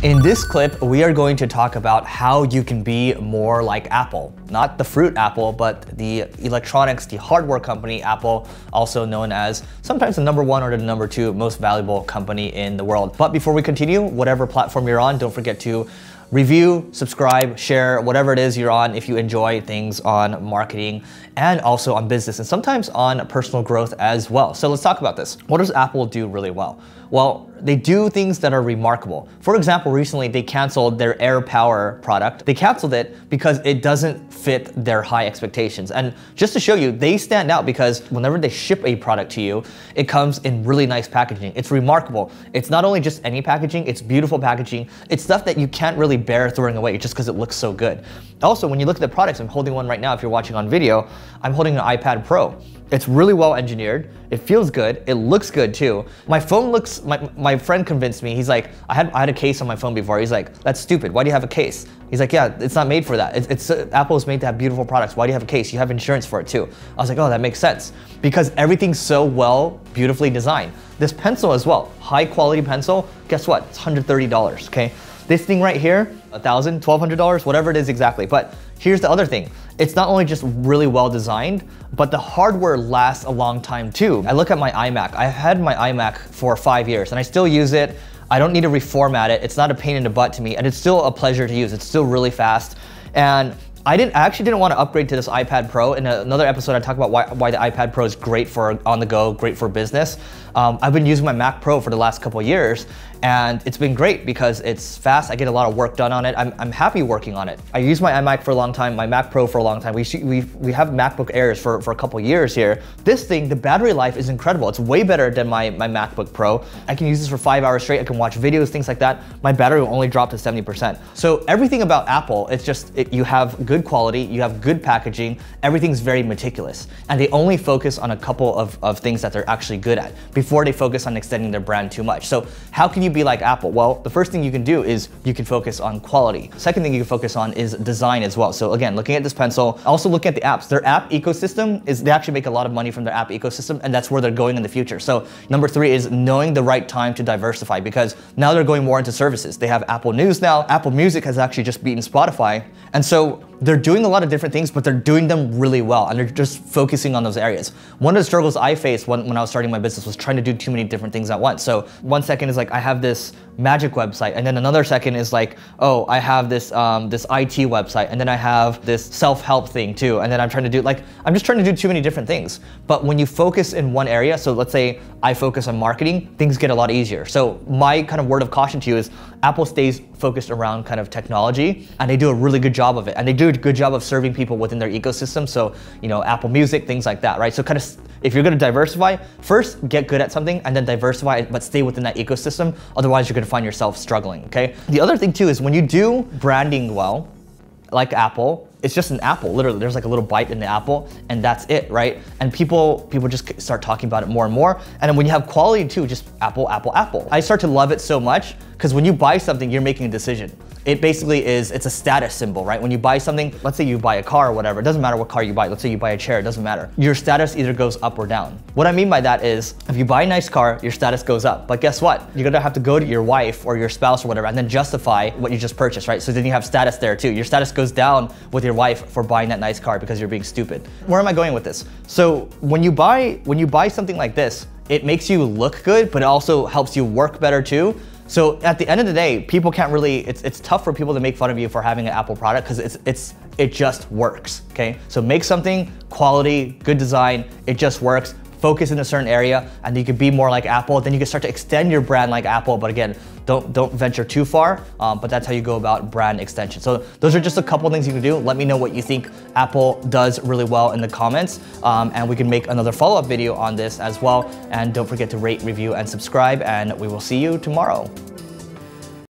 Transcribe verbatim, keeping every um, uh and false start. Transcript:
In this clip, we are going to talk about how you can be more like Apple. Not the fruit Apple, but the electronics, the hardware company Apple, also known as sometimes the number one or the number two most valuable company in the world. But before we continue, whatever platform you're on, don't forget to review, subscribe, share, whatever it is you're on if you enjoy things on marketing and also on business and sometimes on personal growth as well. So let's talk about this. What does Apple do really well? Well, they do things that are remarkable. For example, recently they canceled their Air Power product. They canceled it because it doesn't fit their high expectations. And just to show you, they stand out because whenever they ship a product to you, it comes in really nice packaging. It's remarkable. It's not only just any packaging, it's beautiful packaging. It's stuff that you can't really bear throwing away just because it looks so good. Also, when you look at the products, I'm holding one right now if you're watching on video, I'm holding an iPad Pro. It's really well engineered. It feels good. It looks good too. My phone looks, my, my friend convinced me, he's like, I had, I had a case on my phone before. He's like, that's stupid. Why do you have a case? He's like, yeah, it's not made for that. It's, it's uh, Apple is made to have beautiful products. Why do you have a case? You have insurance for it too. I was like, oh, that makes sense. Because everything's so well, beautifully designed. This pencil as well, high quality pencil, guess what? It's one hundred thirty dollars, okay? This thing right here, a thousand, twelve hundred dollars, whatever it is exactly. But here's the other thing. It's not only just really well designed, but the hardware lasts a long time too. I look at my iMac. I had my iMac for five years and I still use it. I don't need to reformat it. It's not a pain in the butt to me and it's still a pleasure to use. It's still really fast. And I didn't. I actually didn't want to upgrade to this iPad Pro. In another episode, I talk about why, why the iPad Pro is great for on the go, great for business. Um, I've been using my Mac Pro for the last couple of years, and it's been great because it's fast. I get a lot of work done on it. I'm, I'm happy working on it. I use my iMac for a long time, my Mac Pro for a long time. We we we have MacBook Airs for, for a couple of years here. This thing, the battery life is incredible. It's way better than my, my MacBook Pro. I can use this for five hours straight. I can watch videos, things like that. My battery will only drop to seventy percent. So everything about Apple, it's just, it, you have good quality, you have good packaging, everything's very meticulous. And they only focus on a couple of, of things that they're actually good at before they focus on extending their brand too much. So how can you be like Apple? Well, the first thing you can do is you can focus on quality. Second thing you can focus on is design as well. So again, looking at this pencil, also looking at the apps. Their app ecosystem is, they actually make a lot of money from their app ecosystem, and that's where they're going in the future. So number three is knowing the right time to diversify, because now they're going more into services. They have Apple News now. Apple Music has actually just beaten Spotify. And so they're doing a lot of different things, but they're doing them really well, and they're just focusing on those areas. One of the struggles I faced when, when I was starting my business was trying to do too many different things at once. So one second is like, I have this magic website, and then another second is like, oh, I have this um, this I T website, and then I have this self-help thing too, and then I'm trying to do, like, I'm just trying to do too many different things. But when you focus in one area, so let's say I focus on marketing, things get a lot easier. So my kind of word of caution to you is Apple stays focused around kind of technology, and they do a really good job of it, and they do a good job of serving people within their ecosystem. So, you know, Apple Music, things like that, right? So kind of, if you're gonna diversify, first get good at something and then diversify, but stay within that ecosystem. Otherwise, you're gonna find yourself struggling, okay? The other thing too is when you do branding well, like Apple, it's just an apple, literally. There's like a little bite in the apple, and that's it, right? And people people just start talking about it more and more. And then when you have quality too, just Apple, Apple, Apple. I start to love it so much because when you buy something, you're making a decision. It basically is, it's a status symbol, right? When you buy something, let's say you buy a car or whatever, it doesn't matter what car you buy. Let's say you buy a chair, it doesn't matter. Your status either goes up or down. What I mean by that is, if you buy a nice car, your status goes up. But guess what? You're gonna have to go to your wife or your spouse or whatever and then justify what you just purchased, right? So then you have status there too. Your status goes down with your wife for buying that nice car because you're being stupid. Where am I going with this? So when you buy, when you buy something like this, it makes you look good, but it also helps you work better too. So at the end of the day, people can't really, it's, it's tough for people to make fun of you for having an Apple product because it's, it's, it just works, okay? So make something, quality, good design, it just works. Focus in a certain area, and you can be more like Apple. Then you can start to extend your brand like Apple, but again, don't don't venture too far. Um, but that's how you go about brand extension. So those are just a couple things you can do. Let me know what you think Apple does really well in the comments, um, and we can make another follow-up video on this as well. And don't forget to rate, review, and subscribe. And we will see you tomorrow.